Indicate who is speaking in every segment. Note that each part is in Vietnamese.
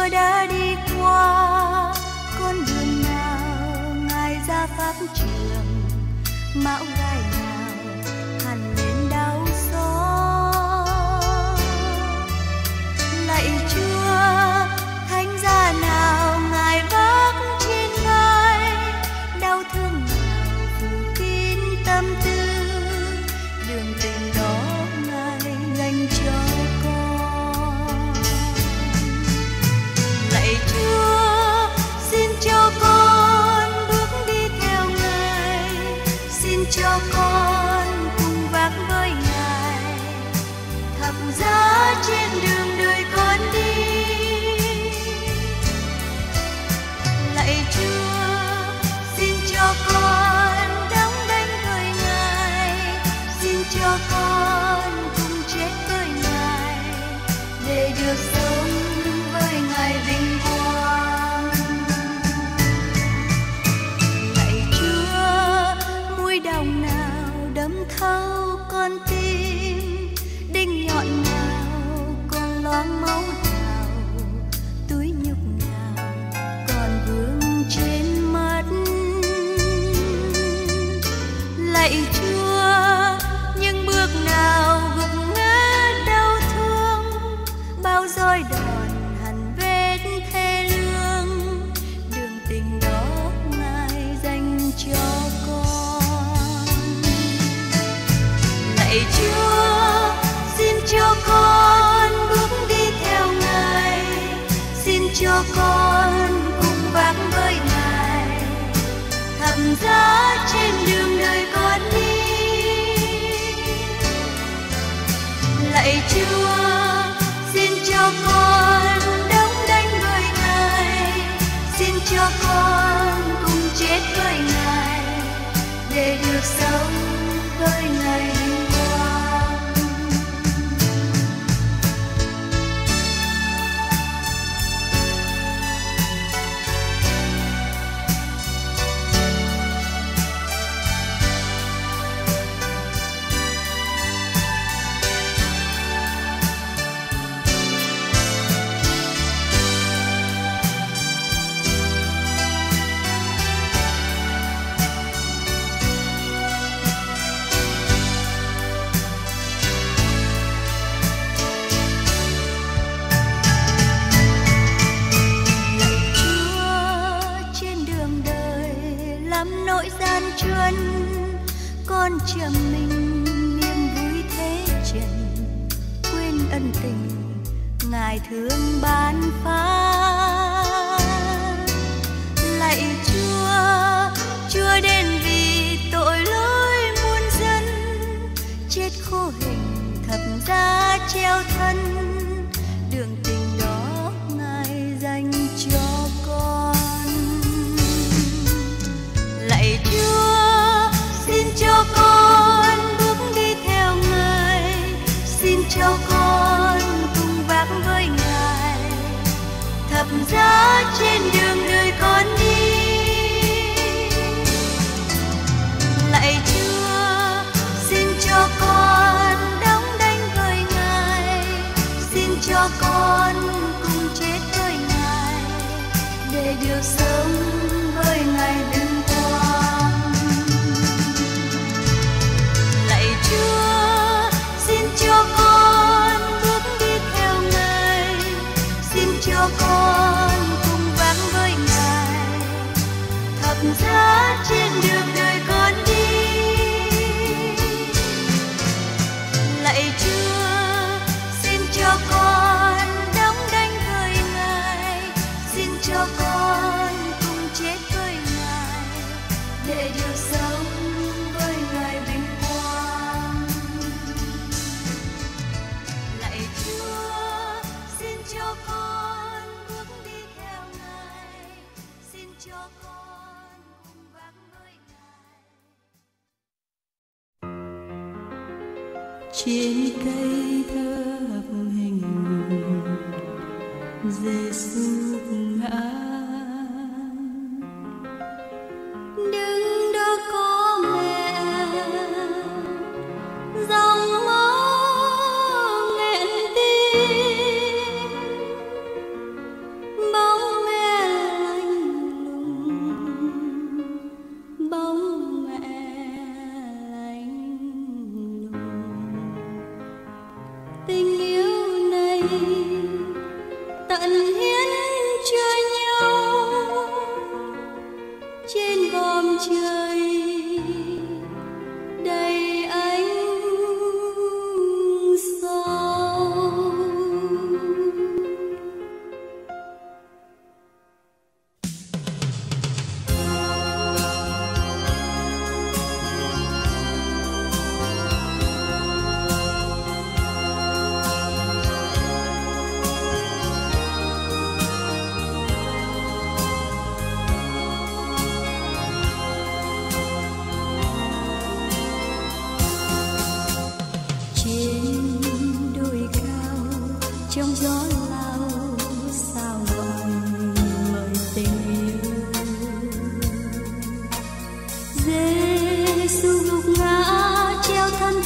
Speaker 1: Chúa đã đi qua con đường nào Ngài ra pháp trường, mão gai nào hằn lên đau xót. Lạy Chúa, thánh giá nào Ngài vác trên vai, đau thương nào phủ kín tâm tư, đường tình đó Ngài dành cho con. Lạy Chúa, xin cho con bước đi theo Ngài, xin cho con cùng vác với Ngài thập giá trên đường đời con đi. Lạy Chúa, xin cho con đóng đảnh với Ngài, xin cho con cùng chết với Ngài để được sống với Ngài vinh quang. Lạy Chúa, mũi đồng nào đâm thấu con tim, đinh nhọn nào còn loáng máu nào, túi nhục nào còn vương trên mắt. Lạy Chúa, những bước nào gục ngã đau thương, bao roi đòn hằn vết thê lương, đường tình đó Ngài dành cho con. Lạy Chúa, xin cho con bước đi theo Ngài, xin cho con cùng vác với Ngài thập giá trên đường đời con đi. Lạy Chúa, xin cho con đóng đảnh với Ngài, xin cho con cùng chết với Ngài để được sống với Ngài vinh quang. Nỗi gian truân con trầm mình niềm vui thế trần, quên ân tình Ngài thương ban phát. Lạy Chúa, Chúa đến vì tội lỗi muôn dân, chết khô hình thập giá treo thân, đường tình đó Ngài dành cho con. Lạy Chúa, xin cho con bước đi theo Ngài, xin cho con cùng vác với Ngài thập giá trên đường đời con đi. Lạy Chúa, xin cho con đóng đảnh với Ngài, xin cho con cùng chết với Ngài để được sống với Ngài vinh quang. Lạy Chúa, xin cho con bước đi theo Ngài, xin cho con cùng vác với Ngài thập giá trên đường đời con đi. Lạy Chúa, xin cho con đóng đảnh với Ngài, xin cho con cùng chết với Ngài để được sống với Ngài vinh quang. Lạy Chúa, xin cho con bước đi theo Ngài, xin cho con cùng vác với Ngài. Trên cây thập hình Giêsu ngã, đứng đó có mẹ, dòng máu nghẹn tim,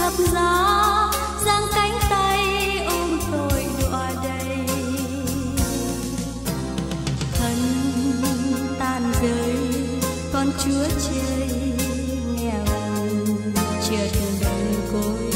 Speaker 1: thập giá, giang cánh tay ôm tội đọa đầy. Thân tan rơi con Chúa trời nghèo chợt đơn côi.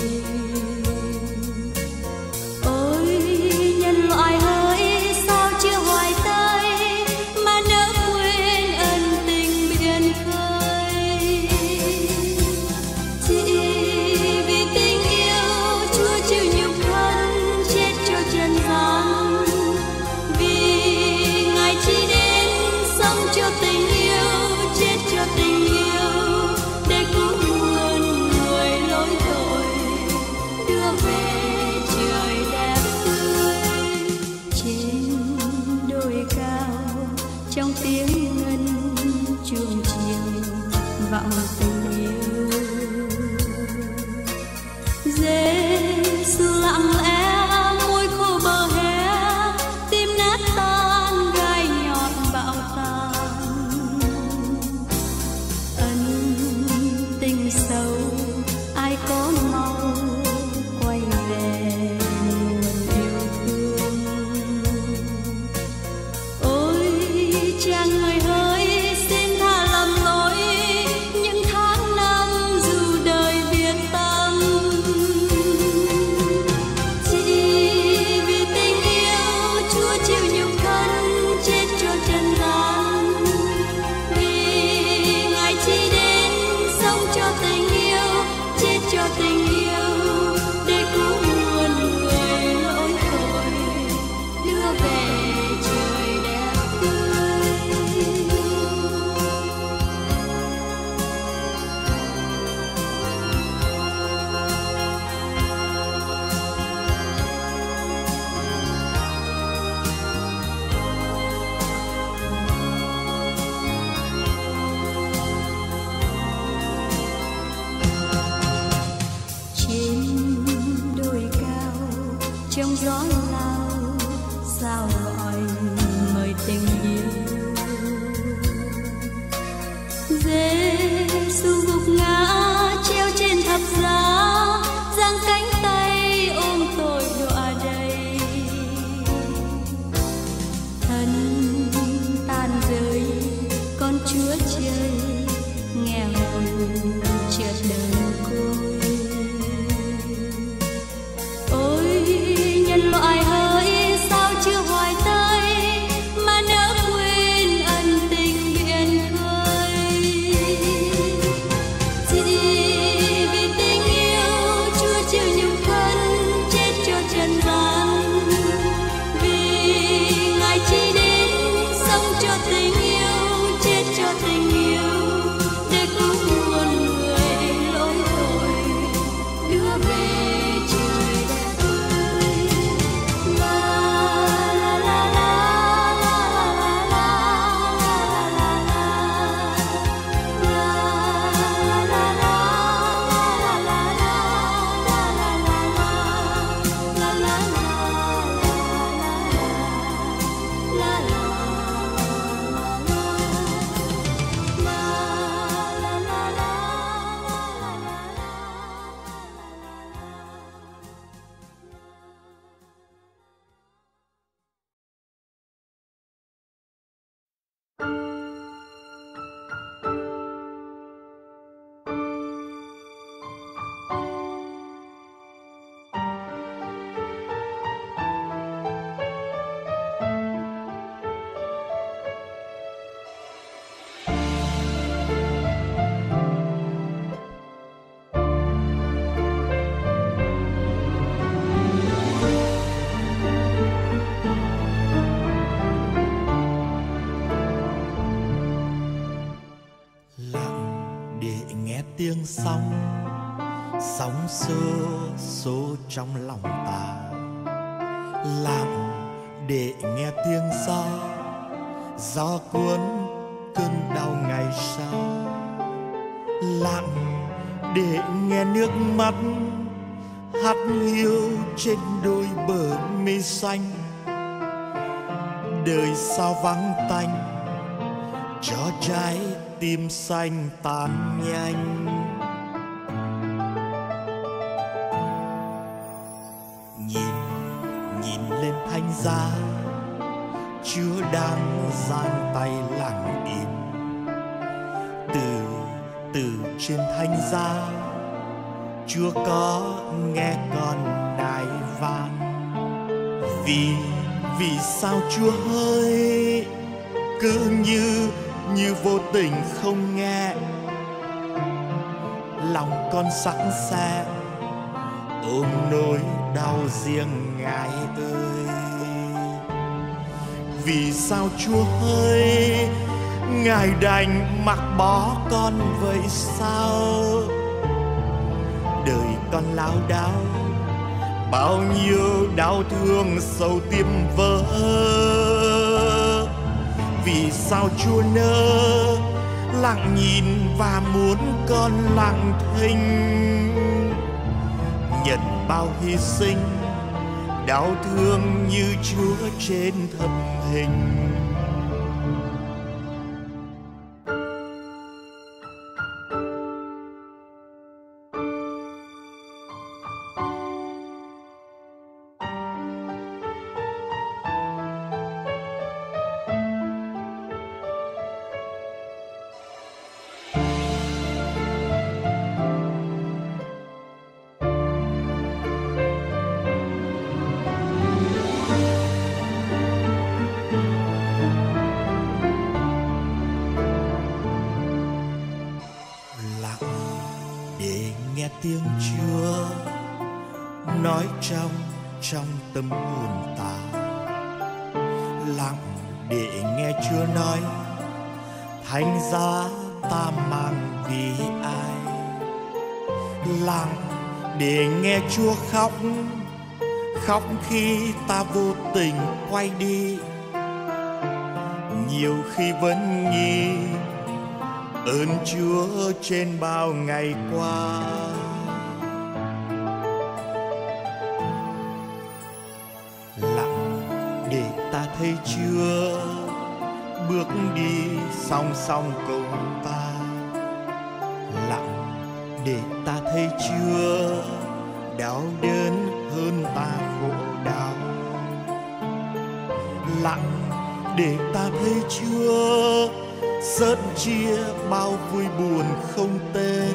Speaker 1: Ôi nhân loại hỡi sao chưa hoài tới mà nỡ quên ân tình biển khơi. Chỉ vì tình yêu Chúa chịu nhục thân chết cho trần gian, vì Ngài chỉ đến sống cho tình yêu, chết cho tình yêu để cứu muôn người lỗi tội, đưa về trời đẹp tươi. Trên đồi cao trong tiếng ngân chuông chiều vọng tình yêu, Giêsu lặng lẽ môi khô bờ hè, tim nát tan gai nhọn bạo tàn. Ân tình sâu ai có mau quay về nguồn yêu thương. Ôi cha người hỡi xin tha lầm lỗi những tháng năm dù đời biệt tâm. Chỉ vì tình yêu Chúa chịu nhục thân chết cho trần gian, vì Ngài chỉ đến sống cho tình yêu, chết cho tình yêu để cứu muôn người lỗi tội, đưa về trời đẹp tươi. Trên đồi cao trong gió lao sao gọi mời tình yêu. Giêsu gục ngã treo trên thập giá, giang cánh tay ôm tội đọa đầy. Thân tan rơi con Chúa trời nghèo chợt đơn côi. Ôi nhân loại hỡi sao chưa hoài tới mà nỡ quên ân tình biển khơi. Chỉ vì tình yêu Chúa chịu nhục thân chết cho trần gian, vì Ngài chỉ đến sống cho tình yêu, chết cho tình yêu để cứu muôn người lỗi tội, đưa về trời đẹp tươi. La la la la la la la la la
Speaker 2: tiếng sóng, sóng xô trong lòng ta. Lặng để nghe tiếng gió cuốn cơn đau ngày sau. Lặng để nghe nước mắt hắt hiu trên đôi bờ mi xanh. Đời sao vắng tanh cho trái tim xanh tan nhanh. giang tay lặng im. Từ trên thánh giá Chúa có nghe con nài van. Vì sao Chúa ơi cứ như vô tình không nghe. Lòng con sẵn sàng ôm nỗi đau riêng Ngài ơi. Vì sao Chúa ơi Ngài đành mặc bỏ con vậy sao? Đời con lao đao bao nhiêu đau thương sầu tim vỡ. Vì sao Chúa nỡ lặng nhìn và muốn con lặng thinh, nhận bao hy sinh đau thương như Chúa trên thập hình. Tiếng Chúa nói trong tâm hồn ta, lặng để nghe Chúa nói thánh giá ta mang vì ai. Lặng để nghe Chúa khóc khi ta vô tình quay đi. Nhiều khi vẫn nghi ơn Chúa trên bao ngày qua. Để ta thấy Chúa bước đi song song cùng ta. Lặng để ta thấy Chúa đau đớn hơn ta khổ đau. Lặng để ta thấy Chúa sớt chia bao vui buồn không tên.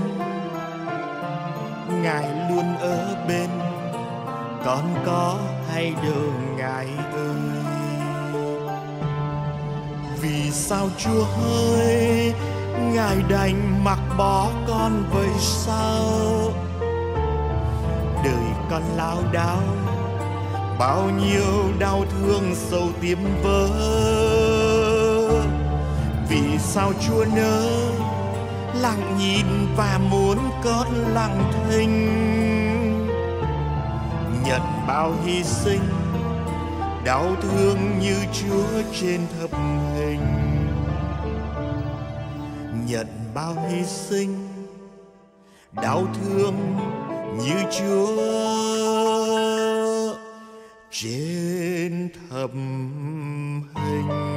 Speaker 2: Ngài luôn ở bên, con có hay đâu Ngài ơi. Vì sao Chúa ơi Ngài đành mặc bỏ con vậy sao? Đời con lao đao bao nhiêu đau thương sầu tim vỡ. Vì sao Chúa nỡ lặng nhìn và muốn con lặng thinh, nhận bao hy sinh đau thương như Chúa trên thập hình. Nhận bao hy sinh đau thương như Chúa trên thập hình.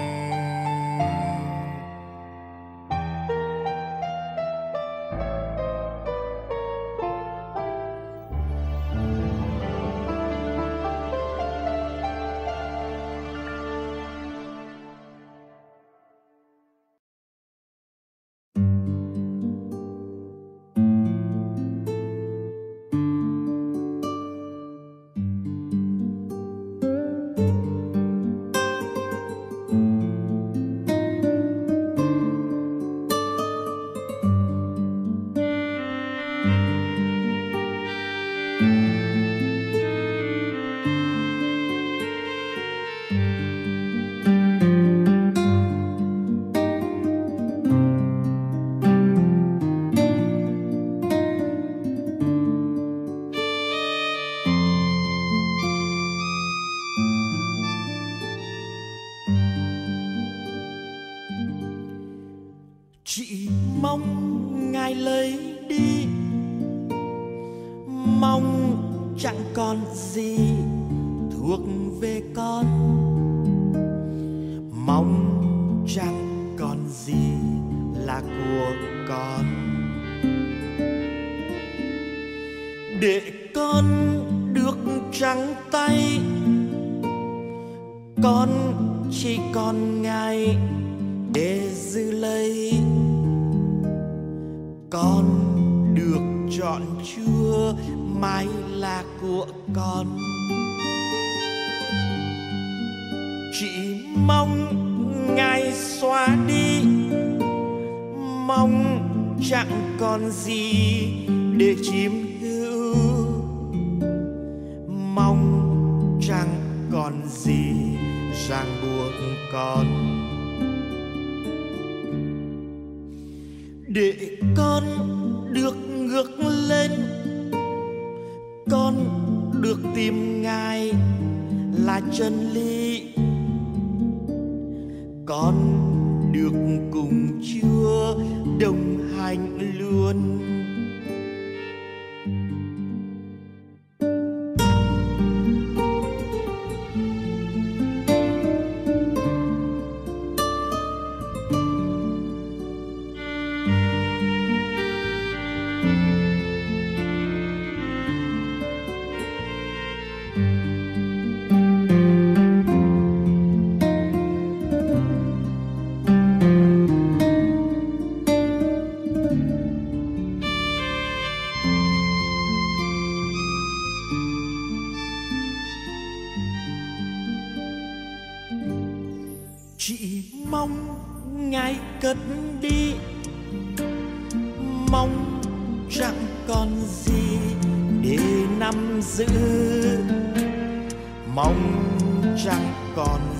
Speaker 2: Chỉ mong Ngài lấy đi, mong chẳng còn gì thuộc về con, mong chẳng còn gì là của con. Để con được trắng tay, con chỉ còn ngày để giữ lấy. Con được chọn Chúa, mãi là của con. Chỉ mong Ngài xóa đi, mong chẳng còn gì để chiếm hữu, mong chẳng còn gì ràng buộc con. Để con được ngước lên, con được tìm Ngài là chân lý. Con được cùng Chúa đồng hành luôn. Chỉ mong Ngài cất đi, mong chẳng còn gì để nắm giữ, mong chẳng còn